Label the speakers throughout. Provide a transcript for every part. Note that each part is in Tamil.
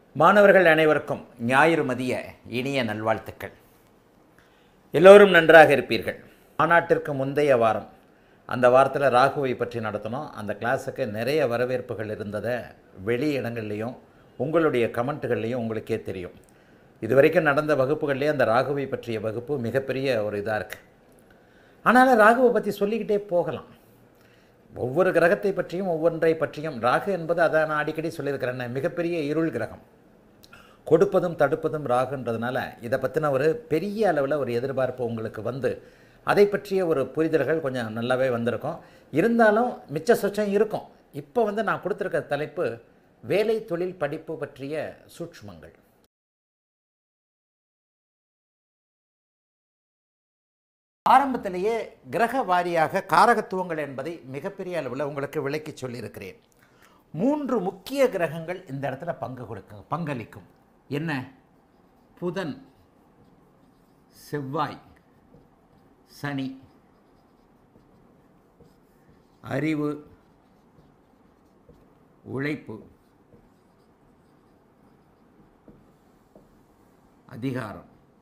Speaker 1: மாணவர்கள் அனைவருக்கும் ஞாயிறு மதிய இனிய நல்வாழ்த்துக்கள். எல்லோரும் நன்றாக இருப்பீர்கள். மாநாட்டிற்கு முந்தைய வாரம் அந்த வாரத்தில் ராகுவை பற்றி நடத்தினோம். அந்த கிளாஸுக்கு நிறைய வரவேற்புகள் இருந்ததை வெளி இடங்கள்லேயும் உங்களுடைய கமெண்ட்டுகள்லேயும் உங்களுக்கே தெரியும். இதுவரைக்கும் நடந்த வகுப்புகள்லேயே அந்த ராகுவை பற்றிய வகுப்பு மிகப்பெரிய ஒரு இதாக இருக்குது. ஆனாலும் ராகுவை பற்றி சொல்லிக்கிட்டே போகலாம். ஒவ்வொரு கிரகத்தை பற்றியும் ஒவ்வொன்றை பற்றியும். ராகு என்பது அதை நான் அடிக்கடி சொல்லியிருக்கிறேன், மிகப்பெரிய இருள் கிரகம், கொடுப்பதும் தடுப்பதும் ராகுன்றதுனால இதை பற்றின ஒரு பெரிய அளவில் ஒரு எதிர்பார்ப்பு உங்களுக்கு வந்து அதை பற்றிய ஒரு புரிதல்கள் கொஞ்சம் நல்லாவே வந்திருக்கும். இருந்தாலும் மிச்ச சொச்சம் இருக்கும். இப்போ நான் கொடுத்துருக்க தலைப்பு வேலை தொழில் படிப்பு பற்றிய சூட்சுமங்கள். ஆரம்பத்திலேயே கிரக வாரியாக காரகத்துவங்கள் என்பதை மிகப்பெரிய அளவில் உங்களுக்கு விளக்கி சொல்லியிருக்கிறேன். 3 முக்கிய கிரகங்கள் இந்த இடத்துல பங்களிக்கும். என்ன? புதன், செவ்வாய், சனி. அறிவு, உழைப்பு, அதிகாரம்.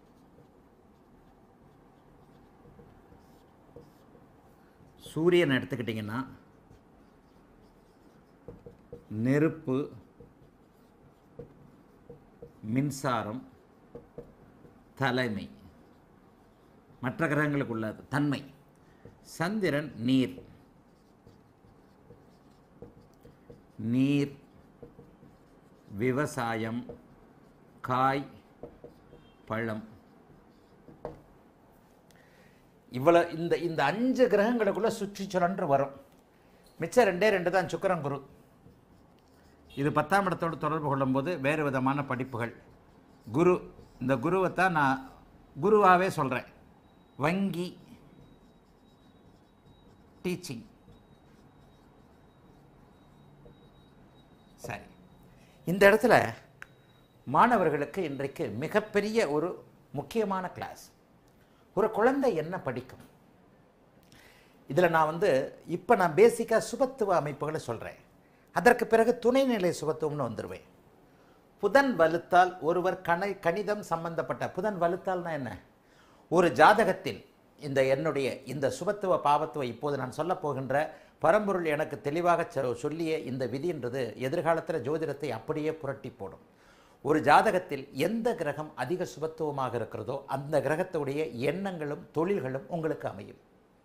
Speaker 1: சூரியன் எடுத்துக்கிட்டிங்கன்னா நெருப்பு, மின்சாரம், தலைமை, மற்ற கிரகங்களுக்கு உள்ளது தன்மை. சந்திரன் நீர், விவசாயம், காய், பழம். இவ்வளோ இந்த 5 கிரகங்களுக்குள்ள சுற்றி சுழன்று வரும். மிச்சம் 2 தான் சுக்கிரன், குரு. இது 10ஆம் இடத்தோடு தொடர்பு கொள்ளும்போது வேறு விதமான படிப்புகள். குரு, இந்த குருவை தான் நான் குருவாகவே சொல்கிறேன். வங்கி, டீச்சிங். சரி, இந்த இடத்துல மாணவர்களுக்கு இன்றைக்கு மிகப்பெரிய ஒரு முக்கியமான கிளாஸ். ஒரு குழந்தை என்ன படிக்கும்? இதில் நான் இப்போ நான் பேசிக்காக சுபத்துவ அமைப்புகளை சொல்கிறேன். அதற்கு பிறகு துணைநிலை சுபத்துவம்னு வந்துடுவேன். புதன் வலுத்தால் ஒருவர் கணிதம் சம்பந்தப்பட்ட புதன் வலுத்தால்னா என்ன? ஒரு ஜாதகத்தில் என்னுடைய இந்த சுபத்துவ பாவத்துவ இப்போது நான் சொல்ல போகின்ற பரம்பொருள் எனக்கு தெளிவாக சொல்லிய இந்த விதின்றது எதிர்காலத்தில் ஜோதிடத்தை அப்படியே புரட்டி போடும். ஒரு ஜாதகத்தில் எந்த கிரகம் அதிக சுபத்துவமாக இருக்கிறதோ அந்த கிரகத்துடைய எண்ணங்களும் தொழில்களும் உங்களுக்கு அமையும்.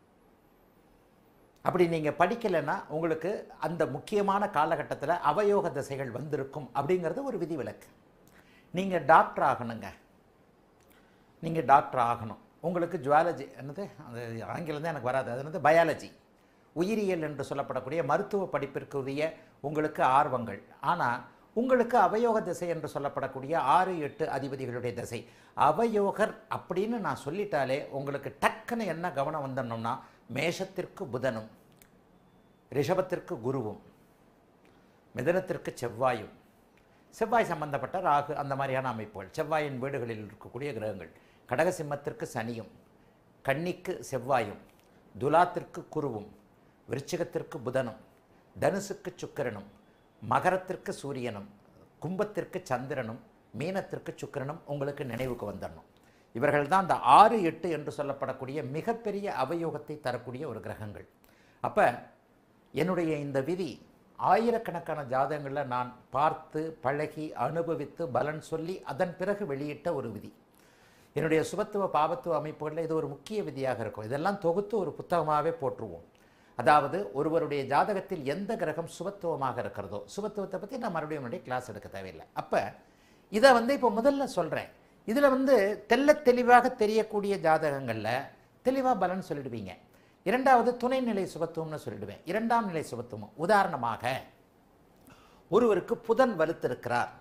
Speaker 1: அப்படி நீங்கள் படிக்கலைன்னா உங்களுக்கு அந்த முக்கியமான காலகட்டத்தில் அவயோக திசைகள் வந்திருக்கும் அப்படிங்கிறது ஒரு விதிவிலக்கு. நீங்கள் டாக்டர் ஆகணுங்க. நீங்கள் டாக்டர் ஆகணும். உங்களுக்கு ஜுவாலஜி என்னது, அது ஆங்கிலம் தான் எனக்கு வராது, அது பயாலஜி, உயிரியல் என்று சொல்லப்படக்கூடிய மருத்துவ படிப்பிற்குரிய உங்களுக்கு ஆர்வங்கள். ஆனால் உங்களுக்கு அவயோக திசை என்று சொல்லப்படக்கூடிய 6, 8 அதிபதிகளுடைய திசை. அவயோகர் அப்படின்னு நான் சொல்லிட்டாலே உங்களுக்கு டக்குன்னு என்ன கவனம் வந்துடணும்னா, மேஷத்திற்கு புதனும், ரிஷபத்திற்கு குருவும், மிதனத்திற்கு செவ்வாயும், செவ்வாய் சம்பந்தப்பட்ட ராகு, அந்த மாதிரியான அமைப்புகள் செவ்வாயின் வீடுகளில் இருக்கக்கூடிய கிரகங்கள். கடகசிம்மத்திற்கு சனியும், கன்னிக்கு செவ்வாயும், துலாத்திற்கு குருவும், விருச்சிகத்திற்கு புதனும், தனுசுக்கு சுக்கிரனும், மகரத்திற்கு சூரியனும், கும்பத்திற்கு சந்திரனும், மீனத்திற்கு சுக்கிரனும் உங்களுக்கு நினைவுக்கு வந்துடணும். இவர்கள் தான் அந்த 6, 8 என்று சொல்லப்படக்கூடிய மிகப்பெரிய அவயோகத்தை தரக்கூடிய ஒரு கிரகங்கள். அப்போ என்னுடைய இந்த விதி ஆயிரக்கணக்கான ஜாதகங்களில் நான் பார்த்து பழகி அனுபவித்து பலன் சொல்லி அதன் பிறகு வெளியிட்ட ஒரு விதி. என்னுடைய சுபத்துவ பாவத்துவ அமைப்புகளில் இது ஒரு முக்கிய விதியாக இருக்கும். இதெல்லாம் தொகுத்து ஒரு புத்தகமாகவே போட்டுருவோம். அதாவது ஒருவருடைய ஜாதகத்தில் எந்த கிரகம் சுபத்துவமாக இருக்கிறதோ, சுபத்துவத்தை பற்றி நான் மறுபடியும் கிளாஸ் எடுக்க தேவையில்லை. அப்போ இதை இப்போ முதல்ல சொல்கிறேன். இதில் தெல்ல தெளிவாக தெரியக்கூடிய ஜாதகங்களில் தெளிவாக பலன் சொல்லிடுவீங்க. இரண்டாவது துணைநிலை சுபத்துவம்னு சொல்லிடுவேன். 2ஆம் நிலை சுபத்துவம். உதாரணமாக ஒருவருக்கு புதன் வலுத்திருக்கிறார்,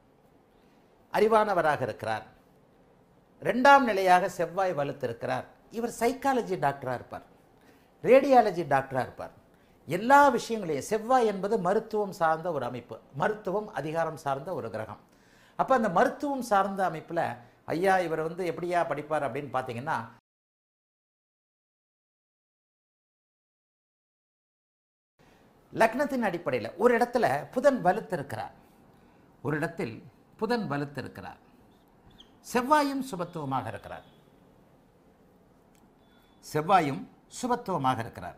Speaker 1: அறிவானவராக இருக்கிறார். 2ஆம் நிலையாக செவ்வாய் வலுத்திருக்கிறார். இவர் சைக்காலஜி டாக்டராக இருப்பார், ரேடியாலஜி டாக்டராக இருப்பார். எல்லா விஷயங்களையும் செவ்வாய் என்பது மருத்துவம் சார்ந்த ஒரு அமைப்பு, மருத்துவம் அதிகாரம் சார்ந்த ஒரு கிரகம். அப்போ அந்த மருத்துவம் சார்ந்த அமைப்பில் ஐயா இவர் எப்படியா படிப்பார் அப்படின்னு பார்த்தீங்கன்னா, லக்னத்தின் அடிப்படையில் ஒரு இடத்துல புதன் வலுத்திருக்கிறார், ஒரு இடத்தில் புதன் வலுத்திருக்கிறார். செவ்வாயும் சுபத்துவமாக இருக்கிறார். செவ்வாயும் சுபத்துவமாக இருக்கிறார்.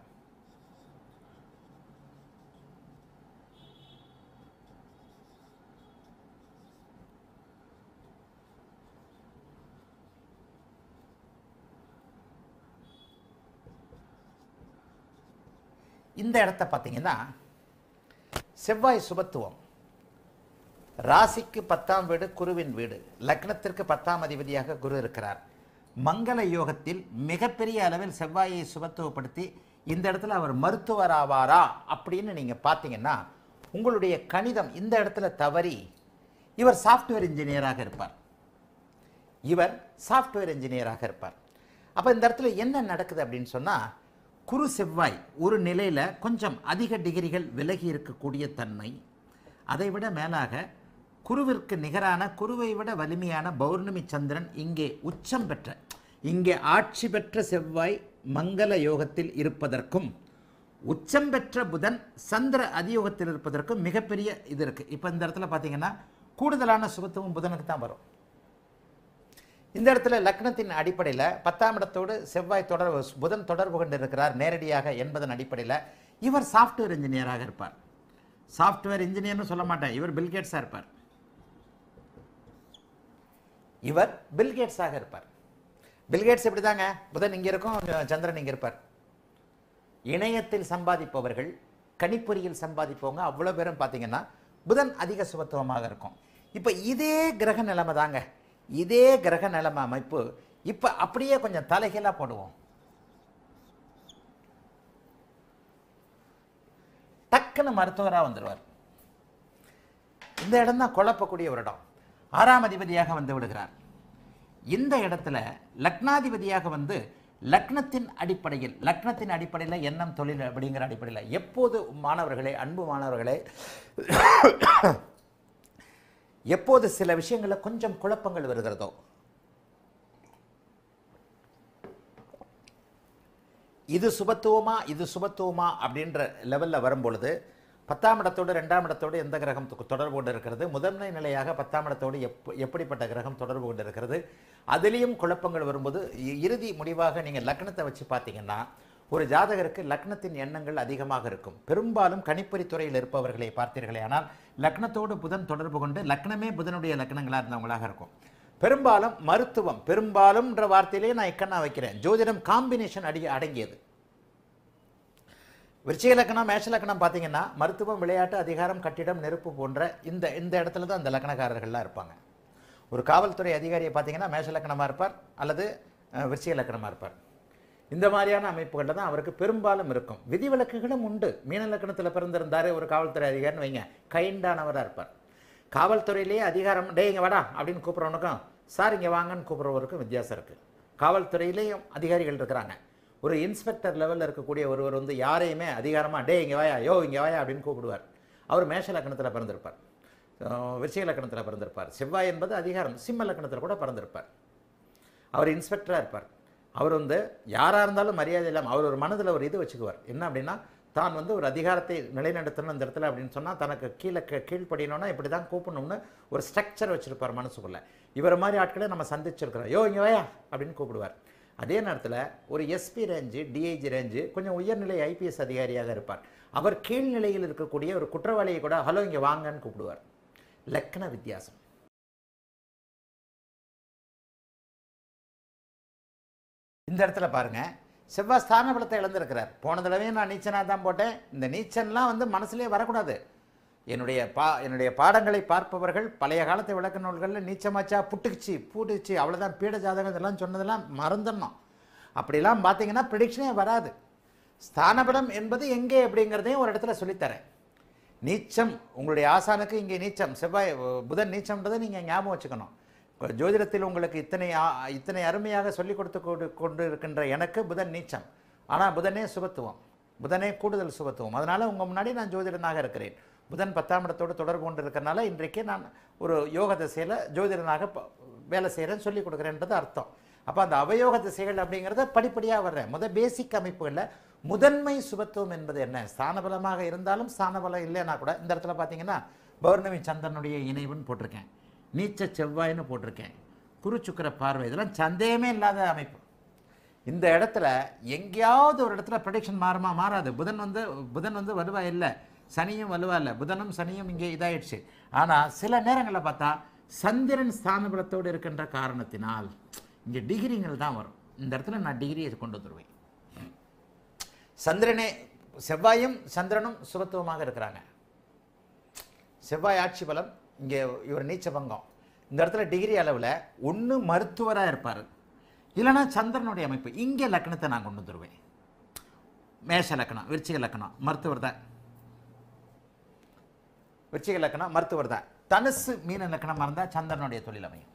Speaker 1: இந்த இடத்த பார்த்தீங்கன்னா செவ்வாய் சுபத்துவம், ராசிக்கு 10ஆம் வீடு குருவின் வீடு, லக்னத்திற்கு 10ஆம் அதிபதியாக குரு இருக்கிறார். மங்கள யோகத்தில் மிகப்பெரிய அளவில் செவ்வாயை சுபத்துவப்படுத்தி இந்த இடத்துல அவர் மருத்துவர் ஆவாரா அப்படின்னு நீங்கள் பார்த்தீங்கன்னா உங்களுடைய கணிதம் இந்த இடத்துல தவறி இவர் சாஃப்ட்வேர் இன்ஜினியராக இருப்பார். இவர் சாஃப்ட்வேர் இன்ஜினியராக இருப்பார். அப்போ இந்த இடத்துல என்ன நடக்குது அப்படின்னு சொன்னால், குரு செவ்வாய் ஒரு நிலையில் கொஞ்சம் அதிக டிகிரிகள் விலகி இருக்கக்கூடிய தன்மை, அதைவிட மேலாக குருவிற்கு நிகரான, குருவை விட வலிமையான பௌர்ணமி சந்திரன் இங்கே உச்சம் பெற்ற, இங்கே ஆட்சி பெற்ற செவ்வாய் மங்கள யோகத்தில் இருப்பதற்கும், உச்சம் பெற்ற புதன் சந்திர அதியோகத்தில் இருப்பதற்கும் மிகப்பெரிய இது இருக்குது. இப்போ இந்த இடத்துல பார்த்தீங்கன்னா கூடுதலான சுபத்துவம் புதனுக்கு தான் வரும். இந்த இடத்துல லக்னத்தின் அடிப்படையில் 10ஆம் இடத்தோடு செவ்வாய் புதன் தொடர்பு கொண்டு இருக்கிறார் நேரடியாக என்பதன் அடிப்படையில் இவர் சாஃப்ட்வேர் இன்ஜினியராக இருப்பார். சாஃப்ட்வேர் இன்ஜினியர்னு சொல்ல மாட்டேன், இவர் பில்கேட்ஸாக இருப்பார். இவர் பில்கேட்ஸாக இருப்பார். பில்கேட்ஸ் எப்படி தாங்க, புதன் இங்கே இருக்கும், சந்திரன் இங்கே இருப்பார். இணையத்தில் சம்பாதிப்பவர்கள், கணிப்பொறியில் சம்பாதிப்பவங்க அவ்வளோ பேரும் பார்த்தீங்கன்னா புதன் அதிக சுபத்துவமாக இருக்கும். இப்போ இதே கிரக நிலைமை தாங்க, இதே கிரக நிலைமை அமைப்பு இப்போ அப்படியே கொஞ்சம் தலைகீழாக போடுவோம். டக்குன்னு மருத்துவராக வந்துடுவார். இந்த இடம் தான் குழப்பக்கூடிய ஒரு இடம். 6ஆம் அதிபதியாக வந்து விடுகிறார். இந்த இடத்துல லக்னாதிபதியாக வந்து லக்னத்தின் அடிப்படையில் எண்ணம் தொழில் அப்படிங்கிற அடிப்படையில் எப்போது மாணவர்களே, அன்பு மாணவர்களே, எப்போது சில விஷயங்களில் கொஞ்சம் குழப்பங்கள் வருகிறதோ, இது சுபத்துவமா அப்படின்ற லெவலில் வரும்பொழுது 10ஆம் இடத்தோடு 2ஆம் இடத்தோடு எந்த கிரகம் தொடர்பு கொண்டு இருக்கிறது, முதன்மை நிலையாக 10ஆம் இடத்தோடு எப்படிப்பட்ட கிரகம் தொடர்பு கொண்டு இருக்கிறது, அதுலேயும் குழப்பங்கள் வரும்போது இறுதி முடிவாக நீங்கள் லக்னத்தை வச்சு பார்த்தீங்கன்னா ஒரு ஜாதகருக்கு லக்னத்தின் எண்ணங்கள் அதிகமாக இருக்கும். பெரும்பாலும் கணிப்பொறி துறையில் இருப்பவர்களை பார்த்தீர்களே ஆனால் லக்னத்தோடு புதன் தொடர்பு கொண்டு லக்னமே புதனுடைய லக்னங்களாக இருந்தவங்களாக இருக்கும். பெரும்பாலும் மருத்துவம், பெரும்பாலும்ன்ற வார்த்தையிலேயே நான் இக்கண்ணா வைக்கிறேன், ஜோதிடம் காம்பினேஷன் அடங்கியது. விருச்சிக லக்னம், மேஷ லக்னம் பார்த்தீங்கன்னா மருத்துவம், விளையாட்டு, அதிகாரம், கட்டிடம், நெருப்பு போன்ற இந்த இடத்துல தான் அந்த லக்னக்காரர்கள்லாம் இருப்பாங்க. ஒரு காவல்துறை அதிகாரியை பார்த்தீங்கன்னா மேஷ லக்னமாக இருப்பார் அல்லது விருச்சிக லக்னமாக இருப்பார். இந்த மாதிரியான அமைப்புகளில் தான் அவருக்கு பெரும்பாலும் இருக்கும். விதிவிலக்குகளும் உண்டு. மீன லக்னத்தில் பிறந்திருந்தார் ஒரு காவல்துறை அதிகாரின்னு வைங்க, கைண்டானவராக இருப்பார். காவல்துறையிலேயே அதிகாரம், டே இங்கே வாடா அப்படின்னு கூப்பிட்றவனுக்கும் சார் இங்கே வாங்கன்னு கூப்பிட்றவருக்கும் வித்தியாசம் இருக்குது. காவல்துறையிலேயும் அதிகாரிகள் இருக்கிறாங்க. ஒரு இன்ஸ்பெக்டர் லெவலில் இருக்கக்கூடிய ஒருவர் வந்து யாரையுமே அதிகாரமாக டே இங்கே வாயா, யோ இங்கே வாயா அப்படின்னு கூப்பிடுவார். அவர் மேஷ லக்னத்தில் பிறந்திருப்பார், விருச்சிக லக்னத்தில் பிறந்திருப்பார். செவ்வாய் என்பது அதிகாரம், சிம்ம லக்னத்தில் கூட பிறந்திருப்பார். அவர் இன்ஸ்பெக்டராக இருப்பார். அவர் வந்து யாராக இருந்தாலும் மரியாதை இல்லாமல் அவர் ஒரு மனதில் ஒரு இது வச்சுக்குவார். என்ன அப்படின்னா, தான் வந்து ஒரு அதிகாரத்தை நிலைநடத்தணும் இந்த இடத்துல அப்படின்னு சொன்னால் தனக்கு கீழ்ப்படியணும்னா இப்படி தான் கூப்பிடணும்னு ஒரு ஸ்ட்ரக்சர் வச்சுருப்பார் மனசுக்குள்ளே. இவர் மாதிரி ஆட்களை நம்ம சந்திச்சிருக்கிறோம். யோ இங்கே வாயா அப்படின்னு கூப்பிடுவார். அதே நேரத்தில் ஒரு எஸ்பி ரேஞ்சு, டிஐஜி ரேஞ்சு, கொஞ்சம் உயர்நிலை ஐபிஎஸ் அதிகாரியாக இருப்பார். அவர் கீழ்நிலையில் இருக்கக்கூடிய ஒரு குற்றவாளியை கூட ஹலோ இங்கே வாங்கன்னு கூப்பிடுவார். லக்ன வித்தியாசம். இந்த இடத்துல பாருங்க, செவ்வாய் ஸ்தான பலத்தை இழந்திருக்கிறார். போன தடவை நான் நீச்சனாக தான் போட்டேன். இந்த நீச்சன்லாம் வந்து மனசுலேயே வரக்கூடாது. என்னுடைய பாடங்களை பார்ப்பவர்கள் பழைய காலத்து விளக்க நூல்களில் நீச்சமாச்சா பூட்டுக்குச்சு அவ்வளோதான் பீட ஜாதகம் இதெல்லாம் சொன்னதெல்லாம் மறந்துடணும். அப்படிலாம் பார்த்தீங்கன்னா ப்ரிடிக்ஷனே வராது. ஸ்தானபலம் என்பது எங்கே அப்படிங்கிறதையும் ஒரு இடத்துல சொல்லித்தரேன். நீச்சம் உங்களுடைய ஆசானுக்கு இங்கே நீச்சம், செவ்வாய் புதன் நீச்சம்ன்றதை நீங்கள் ஞாபகம் வச்சுக்கணும். ஜோதிடத்தில் உங்களுக்கு இத்தனை அருமையாக சொல்லிக் கொடுத்து கொண்டு இருக்கின்ற எனக்கு புதன் நீச்சம், ஆனால் புதனே சுபத்துவம், புதனே கூடுதல் சுபத்துவம். அதனால் உங்கள் முன்னாடி நான் ஜோதிடனாக இருக்கிறேன். புதன் 10ஆம் இடத்தோடு தொடர்பு கொண்டு இருக்கிறனால இன்றைக்கு நான் ஒரு யோக திசையில் ஜோதிடனாக வேலை செய்கிறேன்னு சொல்லிக் கொடுக்குறேன்றது அர்த்தம். அப்போ அந்த அவயோக திசைகள் அப்படிங்கிறத படிப்படியாக வர்றேன். பேசிக் அமைப்புகளில் முதன்மை சுபத்துவம் என்பது என்ன? ஸ்தானபலமாக இருந்தாலும் ஸ்தானபலம் இல்லைன்னா கூட இந்த இடத்துல பார்த்தீங்கன்னா பௌர்ணமி சந்திரனுடைய இணைவுன்னு போட்டிருக்கேன். நீச்ச செவ்வாய்னு போட்டிருக்கேன், குரு சுக்கிர பார்வை, இதெல்லாம் சந்தேகமே இல்லாத அமைப்பு. இந்த இடத்துல எங்கேயாவது ஒரு இடத்துல ப்ரெடிக்ஷன் மாறுமா? மாறாது. புதன் வந்து வலுவா இல்லை, சனியும் வலுவா இல்லை, புதனும் சனியும் இங்கே இதாயிடுச்சு. ஆனால் சில நேரங்களில் பார்த்தா சந்திரன் ஸ்தானபலத்தோடு இருக்கின்ற காரணத்தினால் இங்கே டிகிரிகள் தான் வரும். இந்த இடத்துல நான் டிகிரியை கொண்டு வந்துடுவேன். சந்திரனே, செவ்வாயும் சந்திரனும் சுபத்துவமாக இருக்கிறாங்க. செவ்வாய் ஆட்சி பலம், இங்கே இவர் நீச்ச பங்கம். இந்த இடத்துல டிகிரி அளவில் ஒன்று மருத்துவராக இருப்பார், இல்லைனா சந்திரனுடைய அமைப்பு. இங்கே லக்னத்தை நான் கொண்டு வந்துடுவேன். மேஷ லக்னம், விருச்சிக லக்னம், மருத்துவர் தான். விருச்சிக லக்னம் மருத்துவர் தான். தனுசு மீன லக்னமாக இருந்தால் சந்திரனுடைய தொழில் அமையும்.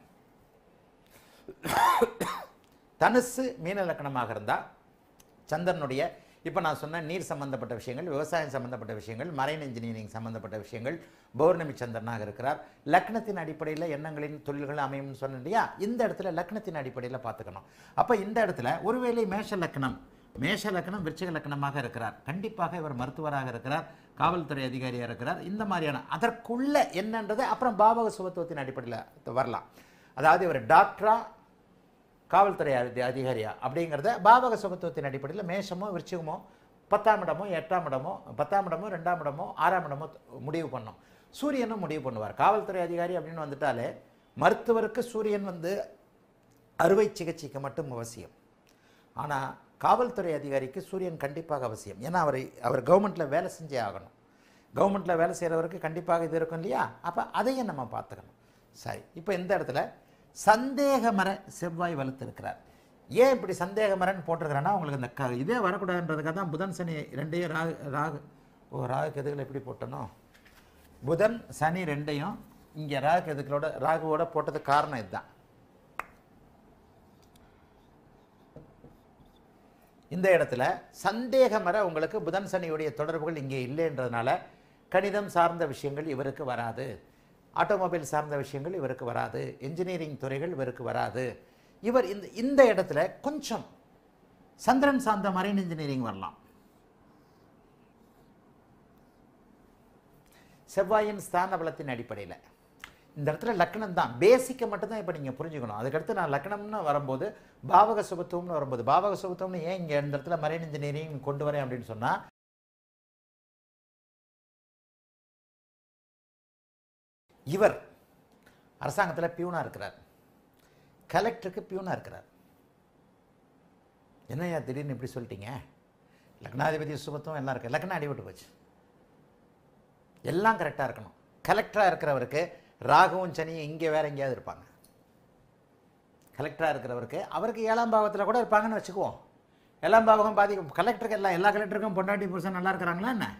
Speaker 1: தனுசு மீன லக்னமாக இருந்தால் சந்திரனுடைய, இப்போ நான் சொன்ன நீர் சம்பந்தப்பட்ட விஷயங்கள், விவசாயம் சம்பந்தப்பட்ட விஷயங்கள், மரைன் இன்ஜினியரிங் சம்பந்தப்பட்ட விஷயங்கள், பௌர்ணமி சந்திரனாக இருக்கிறார். லக்னத்தின் அடிப்படையில் எண்ணங்களின் தொழில்கள் அமையும்னு சொன்னேன் இல்லையா? இந்த இடத்துல லக்னத்தின் அடிப்படையில் பார்த்துக்கணும். அப்போ இந்த இடத்துல ஒருவேளை மேஷ லக்னம் விருச்சிக லக்னமாக இருக்கிறார், கண்டிப்பாக இவர் மருத்துவராக இருக்கிறார், காவல்துறை அதிகாரியாக இருக்கிறார். இந்த மாதிரியான அதற்குள்ள என்னன்றது அப்புறம் பாவக சுபத்துவத்தின் அடிப்படையில் வரலாம். அதாவது இவர் டாக்டரா காவல்துறை அதிகாரியா அப்படிங்கிறத பாவக சுபத்துவத்தின் அடிப்படையில் மேஷமோ விருச்சிகமோ 10ஆம் இடமோ 8ஆம் இடமோ 10ஆம் இடமோ 2ஆம் இடமோ 6ஆம் இடமோ முடிவு பண்ணும். சூரியனும் முடிவு பண்ணுவார். காவல்துறை அதிகாரி அப்படின்னு வந்துட்டாலே மருத்துவருக்கு சூரியன் வந்து அறுவை சிகிச்சைக்கு மட்டும் அவசியம். ஆனால் காவல்துறை அதிகாரிக்கு சூரியன் கண்டிப்பாக அவசியம். ஏன்னா அவர் கவர்மெண்ட்டில் வேலை செஞ்சே ஆகணும். கவர்மெண்ட்டில் வேலை செய்கிறவருக்கு கண்டிப்பாக இது இருக்கும் இல்லையா? அப்போ அதையும் நம்ம பார்த்துக்கணும். சரி, இப்போ இந்த இடத்துல சந்தேகமர செவ்வாய் வலுத்து இருக்கிறார். ஏன் இப்படி சந்தேகமரன்னு போட்டிருக்கிறேன்னா, உங்களுக்கு இந்த இதே வரக்கூடாதுன்றதுக்காக தான் புதன் சனி ரெண்டையும் ராகு கேதுகளை எப்படி போட்டனோ, புதன் சனி ரெண்டையும் இங்கே ராகுவோட போட்டது காரணம் இதுதான். இந்த இடத்துல சந்தேகமர உங்களுக்கு புதன் சனியுடைய தொடர்புகள் இங்கே இல்லைன்றதுனால கணிதம் சார்ந்த விஷயங்கள் இவருக்கு வராது, ஆட்டோமொபைல் சார்ந்த விஷயங்கள் இவருக்கு வராது, இன்ஜினியரிங் துறைகள் இவருக்கு வராது. இவர் இந்த இடத்துல கொஞ்சம் சந்திரன் சார்ந்த மரைன் இன்ஜினியரிங் வரலாம். செவ்வாயின் ஸ்தான பலத்தின் அடிப்படையில் இந்த இடத்துல லக்னம் தான் பேசிக்கை மட்டும்தான் இப்போ நீங்கள் புரிஞ்சுக்கணும். அதுக்கடுத்து நான் லக்னம்னு வரும்போது பாவக சுபத்துவம்னு வரும்போது, பாவக சுபத்துவம்னு ஏன் இங்கே இந்த இடத்துல மரைன் இன்ஜினியரிங் கொண்டு வரேன் அப்படின்னு சொன்னால், இவர் அரசாங்கத்தில் பியூனாக இருக்கிறார், கலெக்டருக்கு பியூனாக இருக்கிறார். என்னையா திடீர்னு இப்படி சொல்லிட்டீங்க? லக்னாதிபதி சுபத்துவம் எல்லாம் இருக்குது, லக்னம் அடிபட்டு போச்சு, எல்லாம் கரெக்டாக இருக்கணும். கலெக்டராக இருக்கிறவருக்கு ராகுவும் சனியும் இங்கே வேற எங்கேயாவது இருப்பாங்க. கலெக்டராக இருக்கிறவருக்கு அவருக்கு 7ஆம் பாவத்தில் கூட இருப்பாங்கன்னு வச்சுக்குவோம். 7ஆம் பாவகம் பாதிக்கும். கலெக்டருக்கு எல்லா கலெக்டருக்கும் பொண்டாட்டி புருஷன் நல்லா இருக்கிறாங்களா என்ன?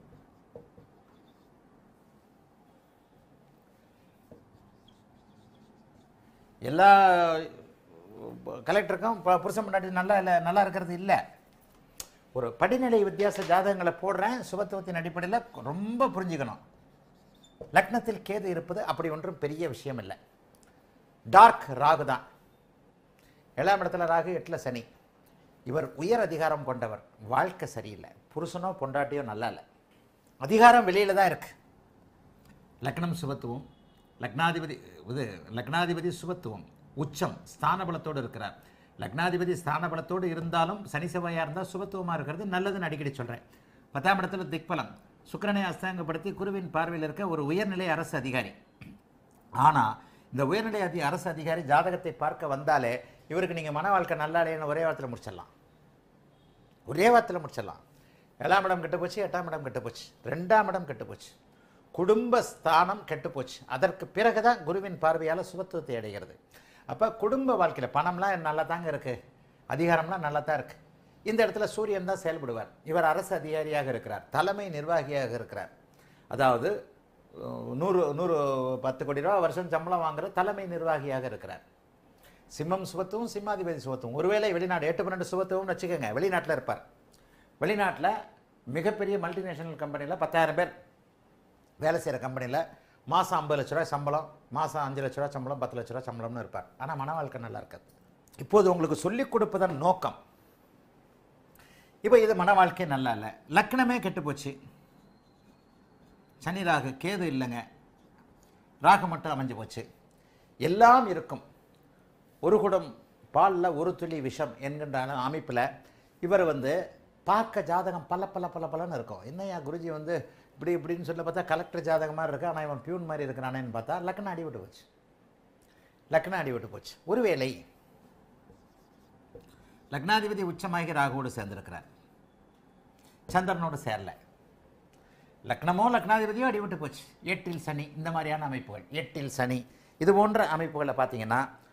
Speaker 1: எல்லா கலெக்டருக்கும் புருஷன் பொண்டாட்டி நல்லா இருக்கிறது இல்லை. ஒரு படிநிலை வித்தியாச ஜாதகங்களை போடுறேன், சுபத்துவத்தின் அடிப்படையில் ரொம்ப புரிஞ்சுக்கணும். லக்னத்தில் கேது இருப்பது அப்படி ஒன்றும் பெரிய விஷயம் இல்லை. டார்க் ராகு தான். 7ஆம் இடத்துல ராகு, 8ல் சனி. இவர் உயர் அதிகாரம் கொண்டவர், வாழ்க்கை சரியில்லை, புருஷனோ பொண்டாட்டியோ நல்லா இல்லை, அதிகாரம் வெளியில் தான் இருக்கு. லக்னம் சுபத்துவம், லக்னாதிபதி சுபத்துவம், உச்சம் ஸ்தானபலத்தோடு இருக்கிறார். லக்னாதிபதி ஸ்தானபலத்தோடு இருந்தாலும் சனி செவ்வாயாக இருந்தால் சுபத்துவமாக இருக்கிறது நல்லதுன்னு அடிக்கடி சொல்கிறேன். 10ஆம் இடத்துல திக்பலம், சுக்கிரனை அஸ்தாங்கப்படுத்தி குருவின் பார்வையில் இருக்க ஒரு உயர்நிலை அரசு அதிகாரி. ஆனால் இந்த உயர்நிலை அரசு அதிகாரி ஜாதகத்தை பார்க்க வந்தாலே இவருக்கு நீங்கள் மன வாழ்க்கை நல்லா இல்லைன்னு ஒரே வாரத்தில் முடிச்சிடலாம். 7ஆம் இடம் கெட்டு போச்சு, 8ஆம் இடம் கெட்டு போச்சு, 2ஆம் இடம் கெட்டு போச்சு, குடும்ப ஸ்தானம் கெட்டு போச்சு. அதற்கு பிறகுதான் குருவின் பார்வையால் சுபத்துவத்தை அடைகிறது. அப்போ குடும்ப வாழ்க்கையில் பணம்லாம் நல்லா தாங்க இருக்குது, அதிகாரம்லாம் நல்லா தான் இருக்குது. இந்த இடத்துல சூரியன் தான் செயல்படுவார். இவர் அரசு அதிகாரியாக இருக்கிறார், தலைமை நிர்வாகியாக இருக்கிறார். அதாவது 110 கோடி ரூபா வருஷம் சம்பளம் வாங்குற தலைமை நிர்வாகியாக இருக்கிறார். சிம்மம் சுபத்துவம், சிம்மாதிபதி சுபத்துவம். ஒருவேளை வெளிநாடு 8-12 சுபத்துவம்னு வச்சுக்கோங்க, வெளிநாட்டில் இருப்பார். வெளிநாட்டில் மிகப்பெரிய மல்டிநேஷனல் கம்பெனியில் 10,000 பேர் வேலை செய்கிற கம்பெனியில் மாதம் 50 லட்ச ரூபா சம்பளம், மாதம் 5 லட்ச ரூபா சம்பளம், 10 லட்ச ரூபா சம்பளம்னு இருப்பார். ஆனால் மன வாழ்க்கை நல்லா இருக்காது. இப்போது உங்களுக்கு சொல்லிக் கொடுப்பதன் நோக்கம், இப்போ இது மன வாழ்க்கை நல்லா இல்லை, லக்னமே கெட்டு போச்சு, சனி ராகு கேது இல்லைங்க, ராகு மட்டும் அமைஞ்சு போச்சு. எல்லாம் இருக்கும். ஒரு குடம் பாலில் ஒரு துளி விஷம் என்கின்ற அமைப்பில் இவர் பார்க்க ஜாதகம் பலன்னு இருக்கும். என்னையா குருஜி இப்படின்னு சொல்ல பார்த்தா கலெக்டர் ஜாதகம் மாதிரி இருக்கு, ஆனால் இவன் பியூன் மாதிரி இருக்கிறானேன்னு பார்த்தா லக்னம் அடிவிட்டு போச்சு. ஒருவேளை லக்னாதிபதி உச்சமாகி ராகுவோடு சேர்ந்திருக்கிறார், சந்திரனோடு சேரல, லக்னமோ லக்னாதிபதியோ அடிவிட்டு போச்சு. 8ல் சனி, இந்த மாதிரியான அமைப்புகள், 8ல் சனி இது போன்ற அமைப்புகளை பார்த்தீங்கன்னா